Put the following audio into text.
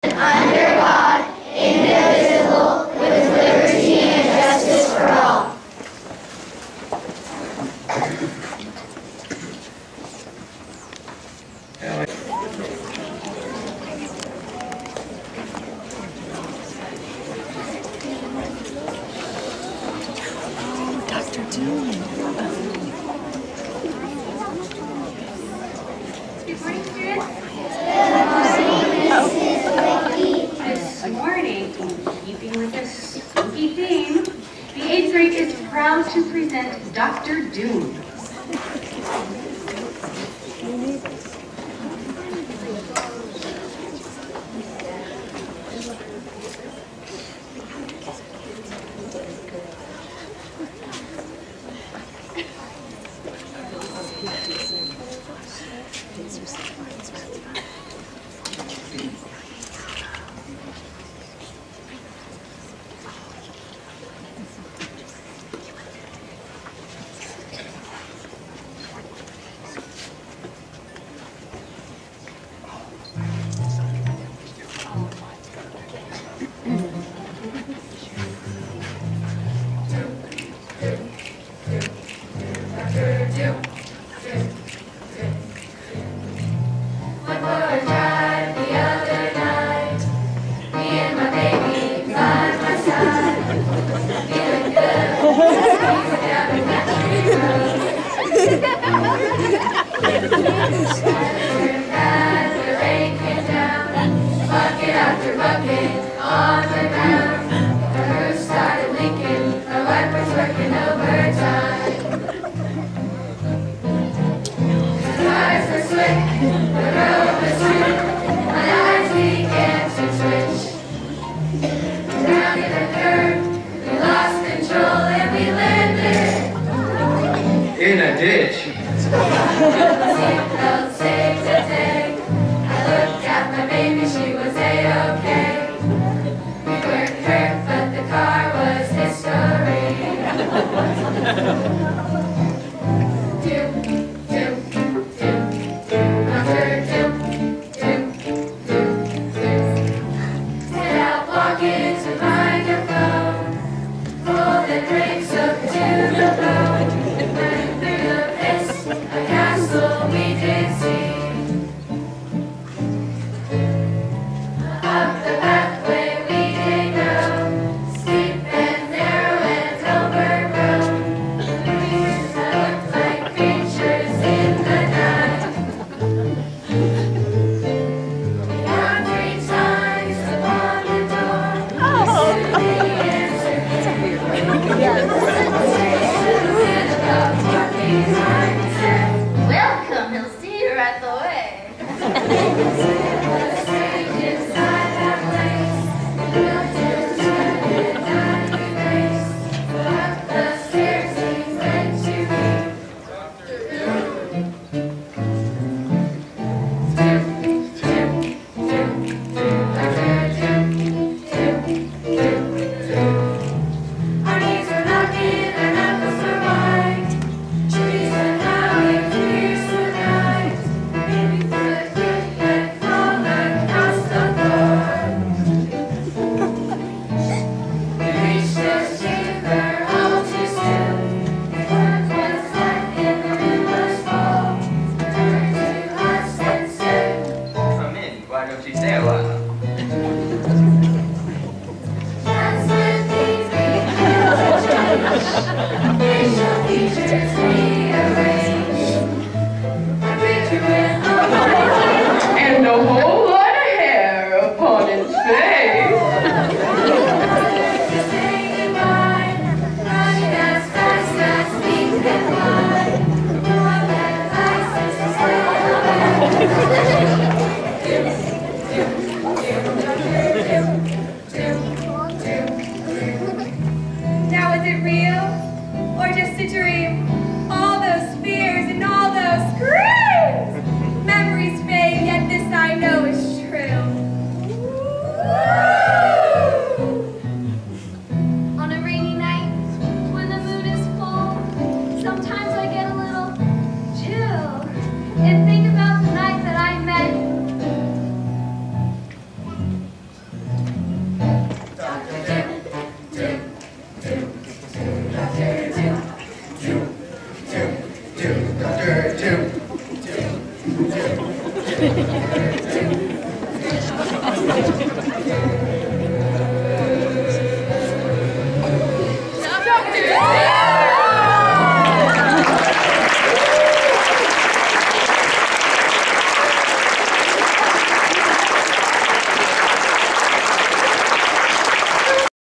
under God, indivisible, with liberty and justice for all. Dr. Doom. Good morning, students. This morning, in keeping with this spooky theme, the 8th grade is proud to present Dr. Doom. In a ditch. Seatbelt saved the day. I looked at my baby, she was A-okay. We weren't hurt, but the car was history. Doom, doom, doom, doom, Dr. Doom, doom, Dr. Doom.